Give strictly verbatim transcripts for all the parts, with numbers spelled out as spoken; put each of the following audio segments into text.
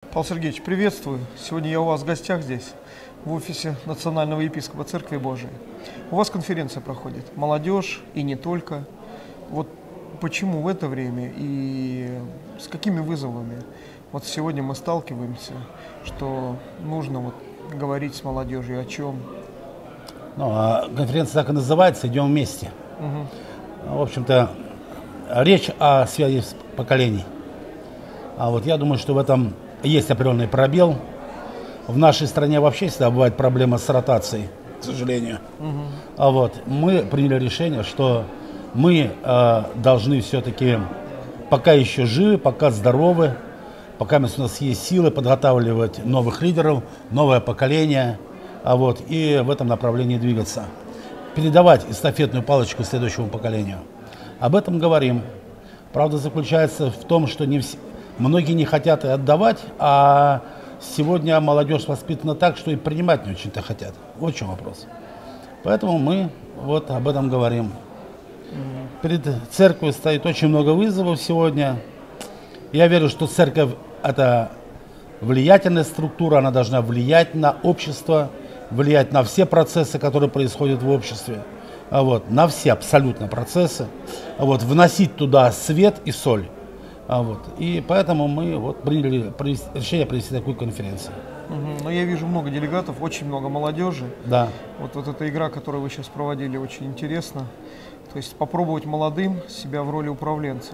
Павел Сергеевич, приветствую. Сегодня я у вас в гостях здесь, в офисе Национального епископа Церкви Божией. У вас конференция проходит «Молодежь» и не только. Вот почему в это время и с какими вызовами вот сегодня мы сталкиваемся, что нужно вот говорить с молодежью о чем? Ну, а конференция так и называется «Идем вместе». Угу. В общем-то, речь о связи поколений. А вот я думаю, что в этом есть определенный пробел. В нашей стране вообще всегда бывает проблема с ротацией, к сожалению. Угу. А вот мы приняли решение, что мы э, должны все-таки, пока еще живы, пока здоровы, пока у нас есть силы, подготавливать новых лидеров, новое поколение, а вот, и в этом направлении двигаться. Передавать эстафетную палочку следующему поколению. Об этом говорим. Правда заключается в том, что не все, многие не хотят и отдавать, а сегодня молодежь воспитана так, что и принимать не очень-то хотят. Вот в чем вопрос. Поэтому мы вот об этом говорим. Перед церковью стоит очень много вызовов сегодня. Я верю, что церковь – это влиятельная структура, она должна влиять на общество, влиять на все процессы, которые происходят в обществе, а вот, на все абсолютно процессы, а вот, вносить туда свет и соль. А вот, и поэтому мы вот, приняли решение провести такую конференцию. Угу. Но я вижу много делегатов, очень много молодежи. Да. Вот, вот эта игра, которую вы сейчас проводили, очень интересна. То есть попробовать молодым себя в роли управленцев.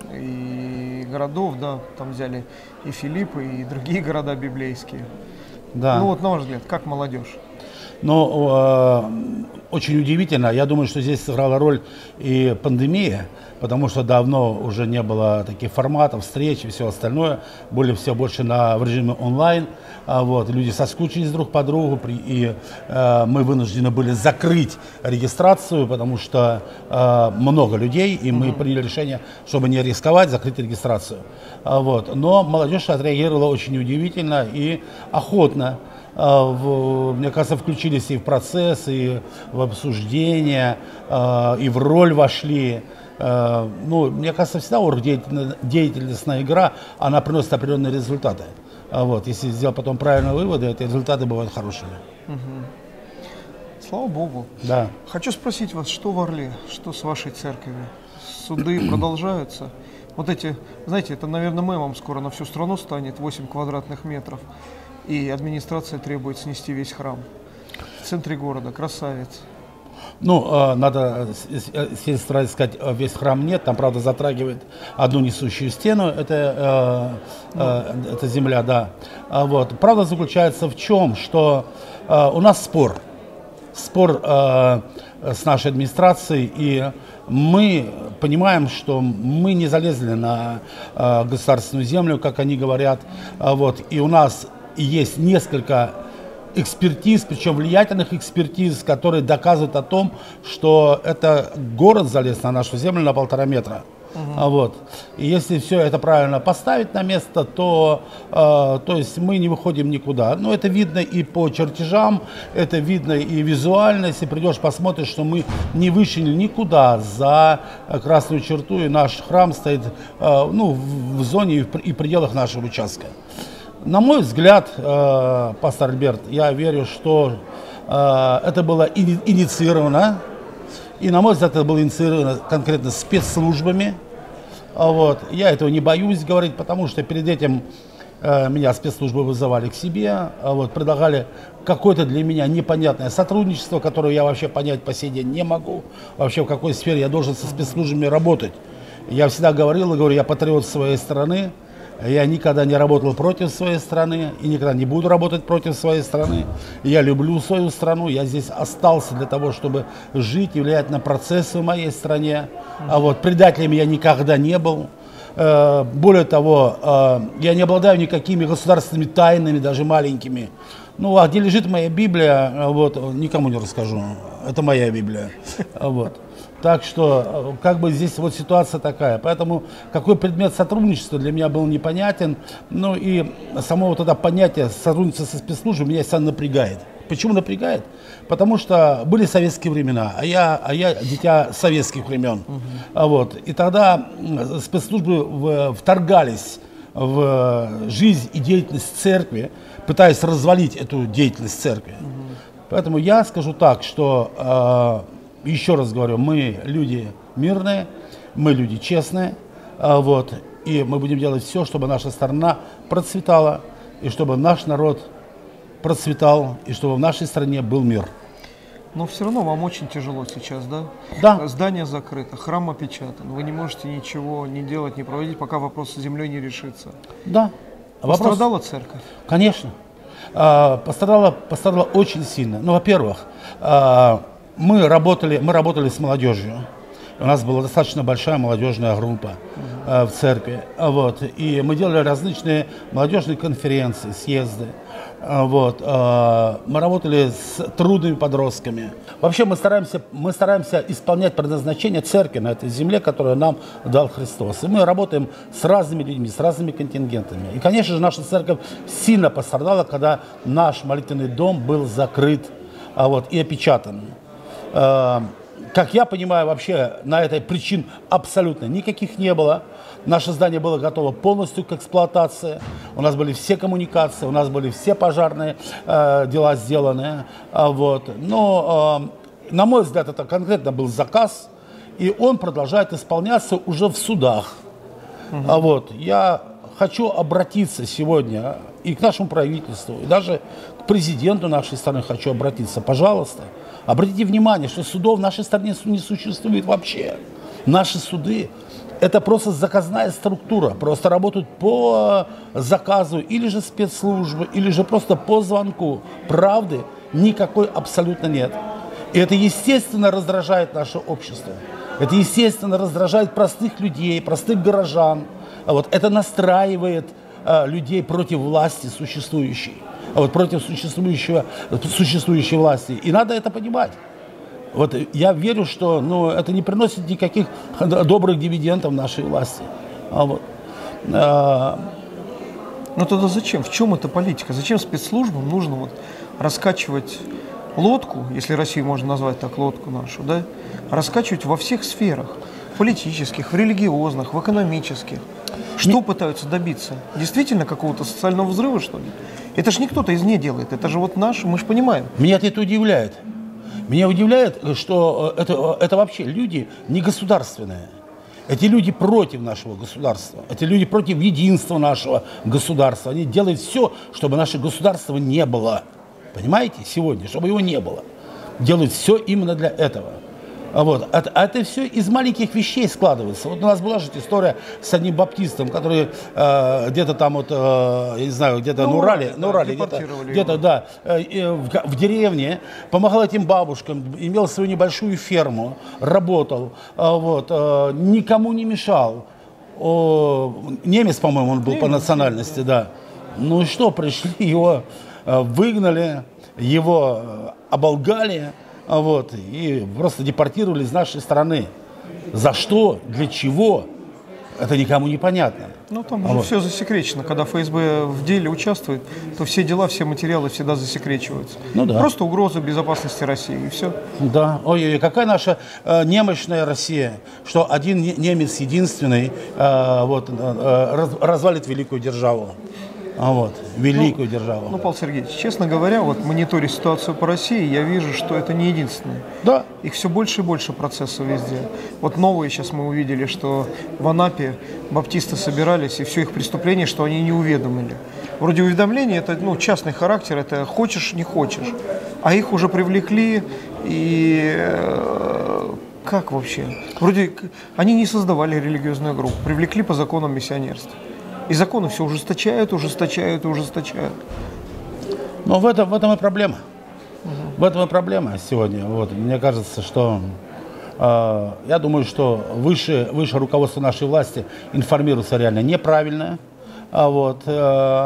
И городов, да, там взяли и Филипп, и другие города библейские. Да. Ну вот, на ваш взгляд, как молодежь? Ну, э, очень удивительно. Я думаю, что здесь сыграла роль и пандемия, потому что давно уже не было таких форматов, встреч и все остальное. Были все больше на, в режиме онлайн. А вот, люди соскучились друг по другу, при, и э, мы вынуждены были закрыть регистрацию, потому что э, много людей, и мы mm-hmm. приняли решение, чтобы не рисковать, закрыть регистрацию. А вот, но молодежь отреагировала очень удивительно и охотно. В, мне кажется, включились и в процесс, и в обсуждение, и в роль вошли. Ну, мне кажется, всегда оргдеятельностная игра, она приносит определенные результаты. Вот, если сделать потом правильные выводы, эти результаты бывают хорошими. Угу. Слава Богу. Да. Хочу спросить вас, что в Орле, что с вашей церковью? Суды продолжаются? Вот эти, знаете, это, наверное, мемом скоро на всю страну станет, восемь квадратных метров. И администрация требует снести весь храм. В центре города, красавец. Ну, э, надо сразу сказать, весь храм нет, там, правда, затрагивает одну несущую стену, это, э, э, это земля, да. А вот. Правда заключается в чем, что э, у нас спор, спор э, с нашей администрацией, и мы понимаем, что мы не залезли на э, государственную землю, как они говорят, а вот, и у нас есть несколько экспертиз, причем влиятельных экспертиз, которые доказывают о том, что это город залез на нашу землю на полтора метра. Uh-huh. Вот. И если все это правильно поставить на место, то, э, то есть мы не выходим никуда. Но это видно и по чертежам, это видно и визуально. Если придешь, посмотришь, что мы не вышли никуда за красную черту, и наш храм стоит э, ну, в, в зоне и в, и в пределах нашего участка. На мой взгляд, э, пастор Альберт, я верю, что э, это было ини- инициировано, и, на мой взгляд, это было инициировано конкретно спецслужбами. А вот, я этого не боюсь говорить, потому что перед этим э, меня спецслужбы вызывали к себе, а вот, предлагали какое-то для меня непонятное сотрудничество, которое я вообще понять по сей день не могу. Вообще, в какой сфере я должен со спецслужбами работать. Я всегда говорил и говорю, я патриот своей страны. Я никогда не работал против своей страны и никогда не буду работать против своей страны. Я люблю свою страну, я здесь остался для того, чтобы жить и влиять на процессы в моей стране. А вот предателем я никогда не был. Более того, я не обладаю никакими государственными тайнами, даже маленькими. Ну, а где лежит моя Библия, вот, никому не расскажу. Это моя Библия. Вот. Так что, как бы здесь вот ситуация такая. Поэтому какой предмет сотрудничества для меня был непонятен. Ну и само вот это понятие сотрудничества со спецслужбами меня сам напрягает. Почему напрягает? Потому что были советские времена, а я, а я дитя советских времен. Uh-huh. Вот. И тогда спецслужбы в, вторгались в жизнь и деятельность церкви, пытаясь развалить эту деятельность церкви. Угу. Поэтому я скажу так, что, э, еще раз говорю, мы люди мирные, мы люди честные, э, вот, и мы будем делать все, чтобы наша страна процветала, и чтобы наш народ процветал, и чтобы в нашей стране был мир. Но все равно вам очень тяжело сейчас, да? Да. Здание закрыто, храм опечатан, вы не можете ничего не делать, не проводить, пока вопрос с землей не решится. Да. Вопрос... Пострадала церковь? Конечно. Пострадала, пострадала очень сильно. Ну, во-первых, мы работали, мы работали с молодежью. У нас была достаточно большая молодежная группа uh-huh. в церкви. Вот. И мы делали различные молодежные конференции, съезды. Вот. Мы работали с трудными подростками. Вообще мы стараемся, мы стараемся исполнять предназначение церкви на этой земле, которую нам дал Христос. И мы работаем с разными людьми, с разными контингентами. И, конечно же, наша церковь сильно пострадала, когда наш молитвенный дом был закрыт, вот, и опечатан. Как я понимаю, вообще на этой причин абсолютно никаких не было. Наше здание было готово полностью к эксплуатации. У нас были все коммуникации, у нас были все пожарные э, дела сделаны. А, вот. Но, э, на мой взгляд, это конкретно был заказ, и он продолжает исполняться уже в судах. Угу. А, вот. Я хочу обратиться сегодня и к нашему правительству, и даже к президенту нашей страны хочу обратиться. Пожалуйста, обратите внимание, что судов в нашей стране не существует вообще. Наши суды – это просто заказная структура, просто работают по заказу или же спецслужбы, или же просто по звонку. Правды никакой абсолютно нет. И это, естественно, раздражает наше общество. Это, естественно, раздражает простых людей, простых горожан. Вот. Это настраивает а, людей против власти существующей, а вот, против существующего, существующей власти. И надо это понимать. Вот я верю, что ну, это не приносит никаких добрых дивидендов нашей власти. А вот, а... Ну тогда зачем? В чем эта политика? Зачем спецслужбам нужно вот раскачивать лодку, если Россию можно назвать так, лодку нашу, да, раскачивать во всех сферах, политических, в религиозных, в экономических? Что не... пытаются добиться? Действительно какого-то социального взрыва, что ли? Это же не кто-то извне делает, это же вот наш, мы же понимаем. Меня это удивляет. Меня удивляет, что это, это вообще люди не государственные. Эти люди против нашего государства. Эти люди против единства нашего государства. Они делают все, чтобы наше государство не было. Понимаете? Сегодня, чтобы его не было. Делают все именно для этого. Вот. А, а это все из маленьких вещей складывается. Вот у нас была же история с одним баптистом, который э, где-то там, вот, э, я не знаю, где-то ну, на Урале, да, на Урале где-то, где-то да, э, в, в деревне, помогал этим бабушкам, имел свою небольшую ферму, работал, э, вот, э, никому не мешал. О, немец, по-моему, он был немец, по национальности, да. Ну и что, пришли, его э, выгнали, его э, оболгали. Вот, и просто депортировали из нашей страны. За что? Для чего? Это никому не понятно. Ну, там а уже вот. Все засекречено. Когда эф эс бэ в деле участвует, то все дела, все материалы всегда засекречиваются. Ну, да. Просто угроза безопасности России, и все. Да. Ой-ой-ой, какая наша э, немощная Россия, что один немец единственный э, вот, э, раз, развалит великую державу. А вот, великую ну, державу. Ну, Павел Сергеевич, честно говоря, вот мониторя ситуацию по России, я вижу, что это не единственное. Да. Их все больше и больше процессов везде. Вот новые сейчас мы увидели, что в Анапе баптисты собирались, и все их преступление, что они не уведомили. Вроде уведомления, это ну, частный характер, это хочешь, не хочешь. А их уже привлекли, и э, как вообще? Вроде они не создавали религиозную группу, привлекли по законам миссионерства. И законы все ужесточают, ужесточают, ужесточают. Но в этом, в этом и проблема. Угу. В этом и проблема сегодня. Вот. Мне кажется, что э, я думаю, что выше, выше руководство нашей власти информируется реально неправильно. А, вот, э,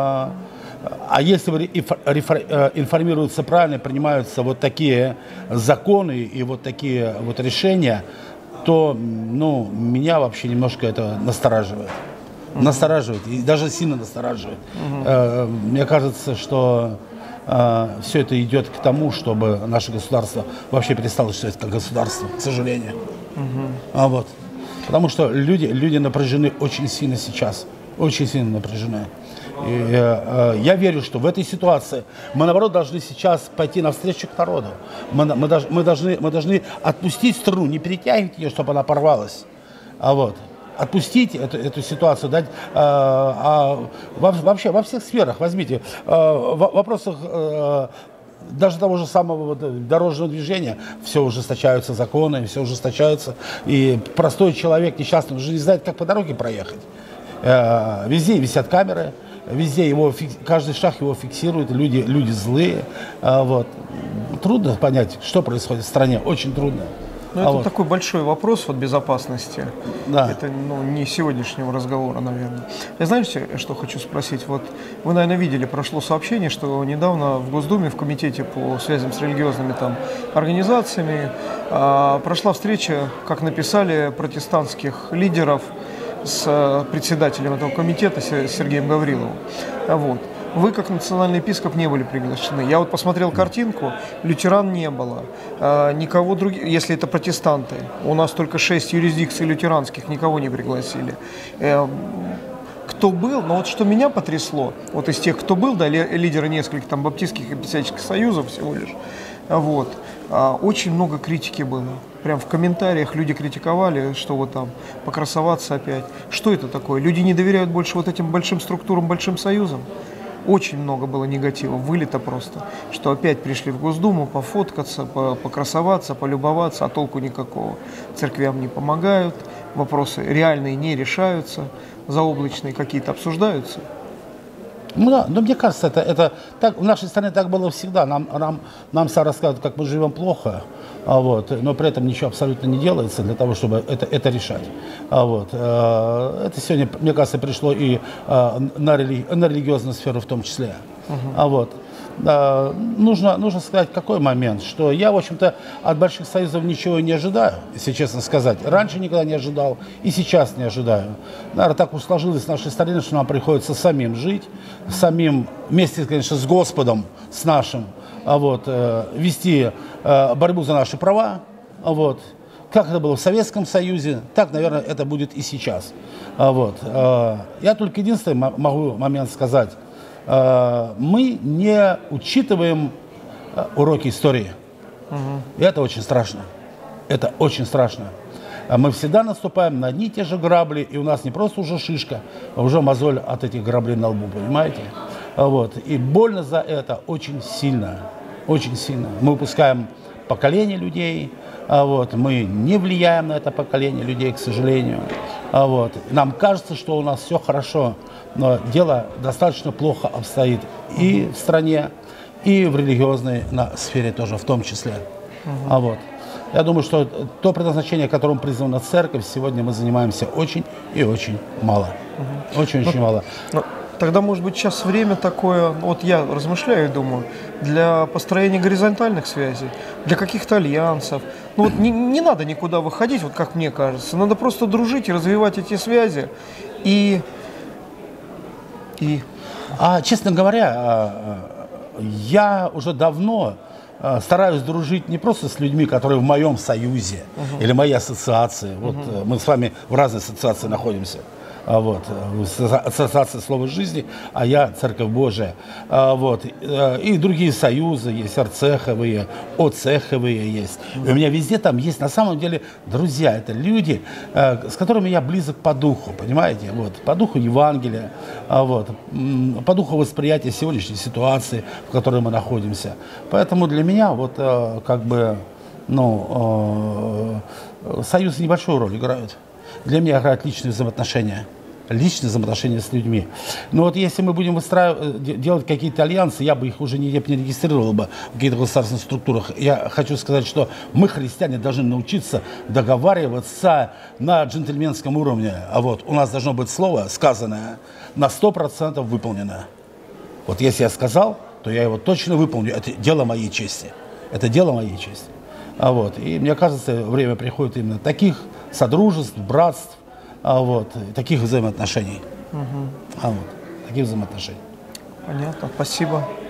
а если информируются правильно, принимаются вот такие законы и вот такие вот решения, то ну, меня вообще немножко это настораживает. Uh-huh. Настораживает, и даже сильно настораживает. Uh-huh. э, мне кажется, что э, все это идет к тому, чтобы наше государство вообще перестало считать как государство, к сожалению. Uh-huh. А вот. Потому что люди, люди напряжены очень сильно сейчас. очень сильно напряжены. И, э, я верю, что в этой ситуации мы, наоборот, должны сейчас пойти навстречу к народу. Мы, мы, мы, должны, мы должны отпустить струну, не перетягивать ее, чтобы она порвалась. А вот, отпустить эту, эту ситуацию, дать, э, а, вообще во всех сферах, возьмите, э, в вопросах э, даже того же самого вот, дорожного движения, все ужесточаются законы, все ужесточаются, и простой человек несчастный уже не знает, как по дороге проехать. Э, везде висят камеры. Везде его, каждый шаг его фиксирует, люди, люди злые. А, вот. Трудно понять, что происходит в стране, очень трудно. Ну, а это вот. такой большой вопрос вот, безопасности. Да. Это ну, не сегодняшнего разговора, наверное. Я знаете, что хочу спросить? Вот вы, наверное, видели, прошло сообщение, что недавно в Госдуме, в комитете по связям с религиозными там, организациями а, прошла встреча, как написали, протестантских лидеров с председателем этого комитета Сергеем Гавриловым. Вот. Вы, как национальный епископ, не были приглашены. Я вот посмотрел картинку, лютеран не было, а, никого других, если это протестанты. У нас только шесть юрисдикций лютеранских, никого не пригласили. Э, кто был, но вот что меня потрясло, вот из тех, кто был, да, лидеры нескольких там баптистских и пятидесятнических союзов всего лишь, вот, а, очень много критики было. Прям в комментариях люди критиковали, что вот там, покрасоваться опять. Что это такое? Люди не доверяют больше вот этим большим структурам, большим союзам. Очень много было негатива, вылито просто, что опять пришли в Госдуму пофоткаться, покрасоваться, полюбоваться, а толку никакого. Церквям не помогают, вопросы реальные не решаются, заоблачные какие-то обсуждаются. Ну да, но мне кажется, это, это так, в нашей стране так было всегда. Нам, нам, нам все рассказывают, как мы живем плохо, а вот, но при этом ничего абсолютно не делается для того, чтобы это, это решать. А вот, э, это сегодня, мне кажется, пришло и э, на, рели, на религиозную сферу в том числе. Uh-huh. А вот, э, нужно, нужно сказать, какой момент, что я, в общем-то, от больших союзов ничего не ожидаю, если честно сказать. Раньше никогда не ожидал и сейчас не ожидаю. Наверное, так уж сложилось в нашей стране, что нам приходится самим жить, самим вместе, конечно, с Господом, с нашим, а вот, э, вести э, борьбу за наши права. А вот. Как это было в Советском Союзе, так, наверное, это будет и сейчас. А вот. э, я только единственный могу момент сказать. Э, мы не учитываем э, уроки истории. Угу. И это очень страшно. Это очень страшно. Мы всегда наступаем на одни и те же грабли, и у нас не просто уже шишка, а уже мозоль от этих граблей на лбу, понимаете? Вот. И больно за это очень сильно, очень сильно. Мы упускаем поколение людей, вот. Мы не влияем на это поколение людей, к сожалению. Вот. Нам кажется, что у нас все хорошо, но дело достаточно плохо обстоит и в стране, и в религиозной сфере тоже в том числе. А вот. Я думаю, что то предназначение, которым призвана церковь, сегодня мы занимаемся очень и очень мало. Очень-очень ну, мало. Ну, тогда, может быть, сейчас время такое, вот я размышляю и думаю, для построения горизонтальных связей, для каких-то альянсов. Ну вот не, не надо никуда выходить, вот как мне кажется. Надо просто дружить и развивать эти связи. И... и... А, честно говоря, я уже давно... стараюсь дружить не просто с людьми, которые в моем союзе uh-huh. или моей ассоциации. Вот uh-huh. мы с вами в разной ассоциации находимся. Вот, ассоциация слова жизни, а я Церковь Божия. Вот, и другие союзы есть, арцеховые, оцеховые есть. И у меня везде там есть на самом деле друзья. Это люди, с которыми я близок по духу, понимаете? Вот, по духу Евангелия, вот, по духу восприятия сегодняшней ситуации, в которой мы находимся. Поэтому для меня вот как бы, ну, союзы небольшую роль играют. Для меня играют личные взаимоотношения. Личные взаимоотношения с людьми. Но вот если мы будем выстраивать, делать какие-то альянсы, я бы их уже не, не регистрировал бы в каких-то государственных структурах. Я хочу сказать, что мы, христиане, должны научиться договариваться на джентльменском уровне. А вот у нас должно быть слово, сказанное, на сто процентов выполнено. Вот если я сказал, то я его точно выполню. Это дело моей чести. Это дело моей чести. А вот. И мне кажется, время приходит именно таких содружеств, братств, а вот, таких взаимоотношений. Угу. А вот, таких взаимоотношений. Понятно, спасибо.